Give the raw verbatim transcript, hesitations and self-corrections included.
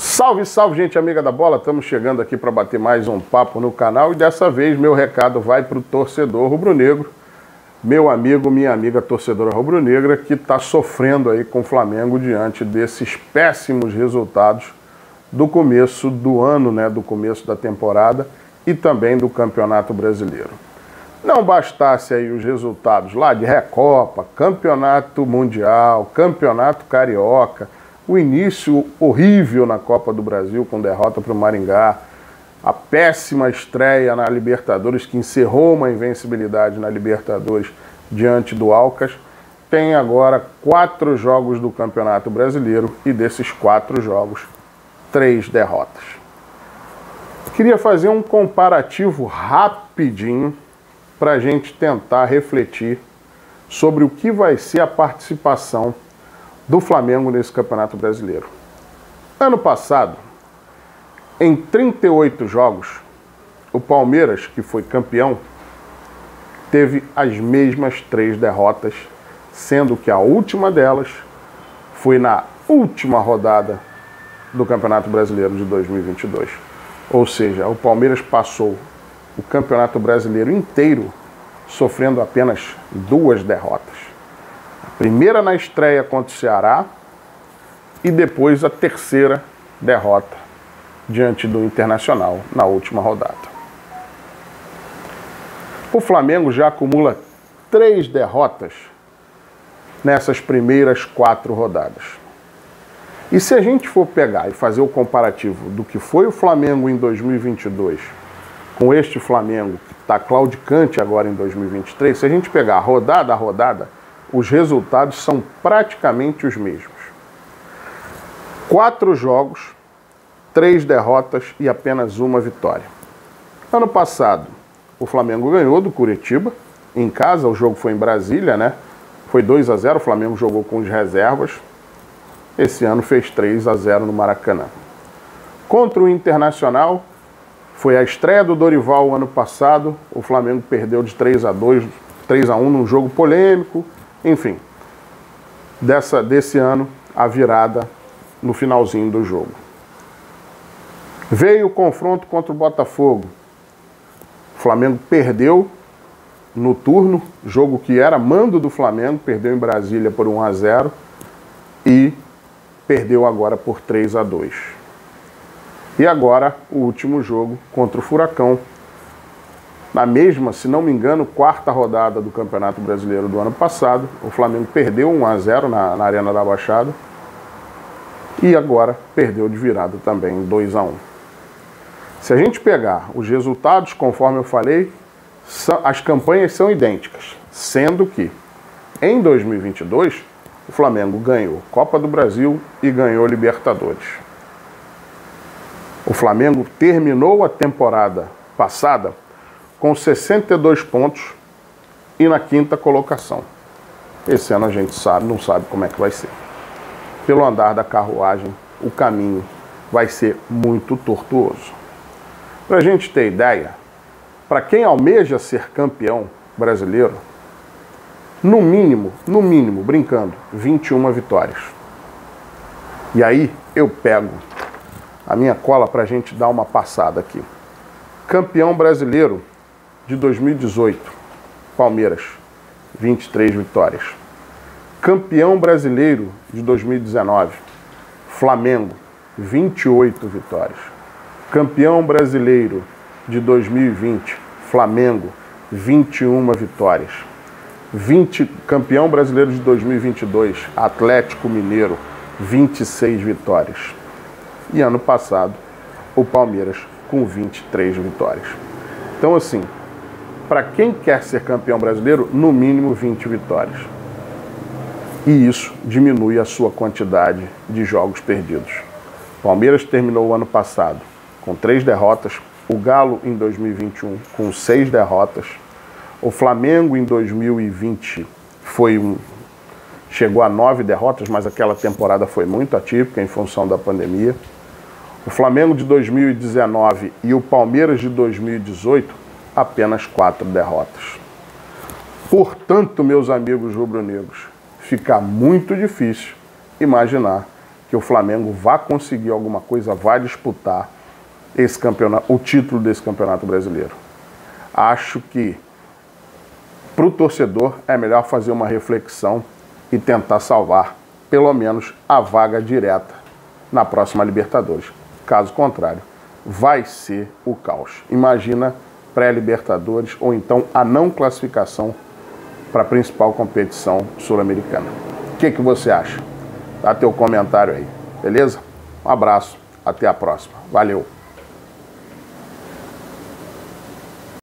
Salve, salve, gente amiga da bola, estamos chegando aqui para bater mais um papo no canal e dessa vez meu recado vai para o torcedor rubro-negro, meu amigo, minha amiga torcedora rubro-negra que está sofrendo aí com o Flamengo diante desses péssimos resultados do começo do ano, né, do começo da temporada e também do Campeonato Brasileiro. Não bastasse aí os resultados lá de Recopa, Campeonato Mundial, Campeonato Carioca, o início horrível na Copa do Brasil com derrota para o Maringá, a péssima estreia na Libertadores que encerrou uma invencibilidade na Libertadores diante do Alcas, tem agora quatro jogos do Campeonato Brasileiro e desses quatro jogos, três derrotas. Queria fazer um comparativo rapidinho para a gente tentar refletir sobre o que vai ser a participação do Flamengo nesse Campeonato Brasileiro. Ano passado, em trinta e oito jogos, o Palmeiras, que foi campeão, teve as mesmas três derrotas, sendo que a última delas foi na última rodada do Campeonato Brasileiro de dois mil e vinte e dois. Ou seja, o Palmeiras passou o Campeonato Brasileiro inteiro sofrendo apenas duas derrotas. A primeira na estreia contra o Ceará e depois a terceira derrota diante do Internacional na última rodada. O Flamengo já acumula três derrotas nessas primeiras quatro rodadas. E se a gente for pegar e fazer o comparativo do que foi o Flamengo em dois mil e vinte e dois com este Flamengo que está claudicante agora em dois mil e vinte e três, se a gente pegar rodada a rodada, os resultados são praticamente os mesmos. Quatro jogos, três derrotas e apenas uma vitória. Ano passado, o Flamengo ganhou do Curitiba, em casa, o jogo foi em Brasília, né? Foi dois a zero, o Flamengo jogou com as reservas. Esse ano fez três a zero no Maracanã. Contra o Internacional, foi a estreia do Dorival ano passado, o Flamengo perdeu de três a dois, três a um num jogo polêmico. Enfim, dessa, desse ano, a virada no finalzinho do jogo. Veio o confronto contra o Botafogo. O Flamengo perdeu no turno, jogo que era mando do Flamengo, perdeu em Brasília por um a zero e perdeu agora por três a dois. E agora, o último jogo contra o Furacão. Na mesma, se não me engano, quarta rodada do Campeonato Brasileiro do ano passado, o Flamengo perdeu um a zero na, na Arena da Baixada e agora perdeu de virada também, dois a um. Se a gente pegar os resultados, conforme eu falei, são, as campanhas são idênticas, sendo que em dois mil e vinte e dois o Flamengo ganhou Copa do Brasil e ganhou Libertadores. O Flamengo terminou a temporada passada com sessenta e dois pontos e na quinta colocação. Esse ano a gente sabe, não sabe como é que vai ser. Pelo andar da carruagem, o caminho vai ser muito tortuoso. Para a gente ter ideia, para quem almeja ser campeão brasileiro, no mínimo, no mínimo, brincando, vinte e uma vitórias. E aí eu pego a minha cola para a gente dar uma passada aqui. Campeão brasileiro de dois mil e dezoito, Palmeiras, vinte e três vitórias. Campeão brasileiro de dois mil e dezenove, Flamengo, vinte e oito vitórias. Campeão brasileiro de dois mil e vinte, Flamengo, vinte e uma vitórias. vinte, campeão brasileiro de dois mil e vinte e dois, Atlético Mineiro, vinte e seis vitórias. E ano passado, o Palmeiras com vinte e três vitórias. Então, assim, para quem quer ser campeão brasileiro, no mínimo vinte vitórias. E isso diminui a sua quantidade de jogos perdidos. O Palmeiras terminou o ano passado com três derrotas, o Galo em dois mil e vinte e um com seis derrotas, o Flamengo em dois mil e vinte foi um, chegou a nove derrotas, mas aquela temporada foi muito atípica em função da pandemia. O Flamengo de dois mil e dezenove e o Palmeiras de dois mil e dezoito, apenas quatro derrotas. Portanto, meus amigos rubro-negros, fica muito difícil imaginar que o Flamengo vá conseguir alguma coisa, vá disputar esse campeonato, o título desse campeonato brasileiro. Acho que para o torcedor é melhor fazer uma reflexão e tentar salvar pelo menos a vaga direta na próxima Libertadores. Caso contrário, vai ser o caos. Imagina pré-Libertadores ou então a não classificação para a principal competição sul-americana. O que que você acha? Dá teu comentário aí, beleza? Um abraço, até a próxima. Valeu!